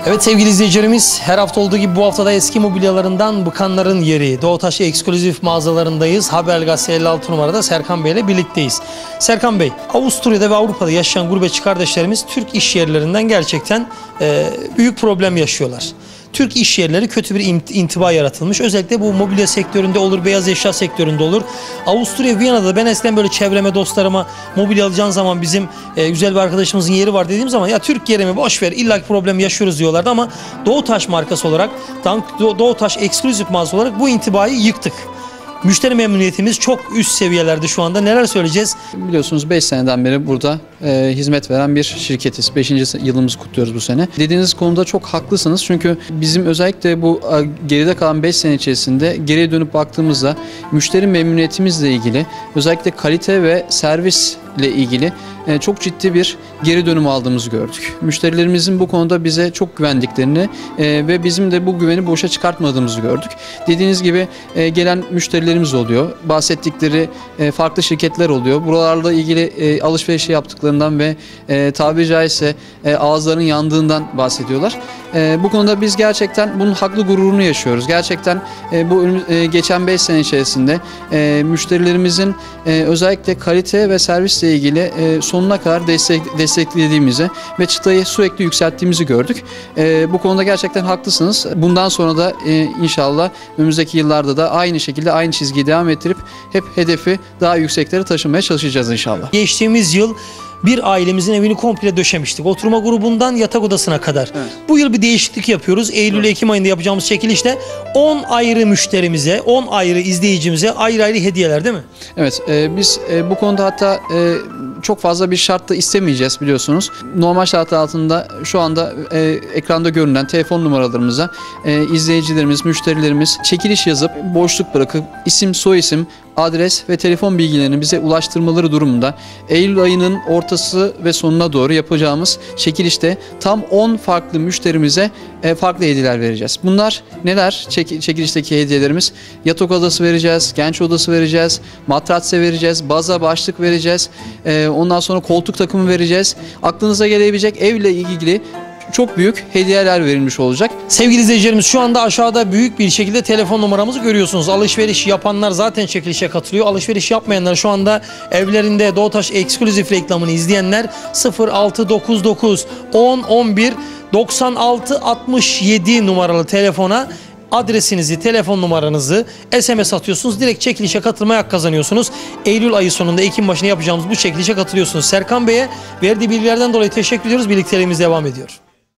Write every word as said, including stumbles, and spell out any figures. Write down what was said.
Evet sevgili izleyicilerimiz, her hafta olduğu gibi bu haftada eski mobilyalarından bıkanların yeri Doğutaş Ekskluzif mağazalarındayız. Haber Gazete elli altı numarada Serkan Bey ile birlikteyiz. Serkan Bey, Avusturya'da ve Avrupa'da yaşayan gurbetçi kardeşlerimiz Türk iş yerlerinden gerçekten e, büyük problem yaşıyorlar. Türk iş yerleri kötü bir intiba yaratılmış. Özellikle bu mobilya sektöründe olur, beyaz eşya sektöründe olur. Avusturya, Viyana'da ben eskiden böyle çevreme, dostlarıma mobilya alacağın zaman bizim e, güzel bir arkadaşımızın yeri var dediğim zaman ya Türk yeri mi, boş ver, illa ki problem yaşıyoruz diyorlardı ama Doğutaş markası olarak, Doğutaş Ekskluzif mağazası olarak bu intibayı yıktık. Müşteri memnuniyetimiz çok üst seviyelerde şu anda. Neler söyleyeceğiz? Biliyorsunuz beş seneden beri burada e, hizmet veren bir şirketiz. beşinci yılımızı kutluyoruz bu sene. Dediğiniz konuda çok haklısınız. Çünkü bizim özellikle bu geride kalan beş sene içerisinde geriye dönüp baktığımızda müşteri memnuniyetimizle ilgili, özellikle kalite ve servis ile ilgili e, çok ciddi bir geri dönüm aldığımızı gördük. Müşterilerimizin bu konuda bize çok güvendiklerini e, ve bizim de bu güveni boşa çıkartmadığımızı gördük. Dediğiniz gibi e, gelen müşterilerimiz oluyor. Bahsettikleri e, farklı şirketler oluyor. Buralarla ilgili e, alışveriş yaptıklarından ve e, tabiri caizse e, ağızlarının yandığından bahsediyorlar. E, bu konuda biz gerçekten bunun haklı gururunu yaşıyoruz. Gerçekten e, bu e, geçen beş sene içerisinde e, müşterilerimizin e, özellikle kalite ve servis ile ilgili e, sonuna kadar destek, desteklediğimizi ve çıtayı sürekli yükselttiğimizi gördük. E, bu konuda gerçekten haklısınız. Bundan sonra da e, inşallah önümüzdeki yıllarda da aynı şekilde aynı çizgiyi devam ettirip hep hedefi daha yükseklere taşımaya çalışacağız inşallah. Geçtiğimiz yıl bir ailemizin evini komple döşemiştik. Oturma grubundan yatak odasına kadar. Evet. Bu yıl bir değişiklik yapıyoruz. Eylül-Ekim ayında yapacağımız çekilişte on ayrı müşterimize, on ayrı izleyicimize ayrı ayrı hediyeler, değil mi? Evet, e, biz e, bu konuda hatta e, çok fazla bir şart da istemeyeceğiz biliyorsunuz. Normal şartlar altında şu anda e, ekranda görünen telefon numaralarımıza e, izleyicilerimiz, müşterilerimiz çekiliş yazıp boşluk bırakıp isim, soyisim, adres ve telefon bilgilerini bize ulaştırmaları durumunda Eylül ayının ortası ve sonuna doğru yapacağımız çekilişte tam on farklı müşterimize e, farklı hediyeler vereceğiz. Bunlar neler? Çek, çekilişteki hediyelerimiz: yatak odası vereceğiz, genç odası vereceğiz, matratse vereceğiz, baza başlık vereceğiz, e, ondan sonra koltuk takımı vereceğiz. Aklınıza gelebilecek evle ilgili çok büyük hediyeler verilmiş olacak. Sevgili izleyicilerimiz, şu anda aşağıda büyük bir şekilde telefon numaramızı görüyorsunuz. Alışveriş yapanlar zaten çekilişe katılıyor. Alışveriş yapmayanlar, şu anda evlerinde Doğutaş Ekskluzif reklamını izleyenler sıfır altı dokuz dokuz on on bir doksan altı altmış yedi numaralı telefona adresinizi, telefon numaranızı S M S atıyorsunuz. Direkt çekilişe katılmaya hak kazanıyorsunuz. Eylül ayı sonunda, Ekim başında yapacağımız bu çekilişe katılıyorsunuz. Serkan Bey'e verdiği bilgilerden dolayı teşekkür ediyoruz. Birlikteliğimiz devam ediyor.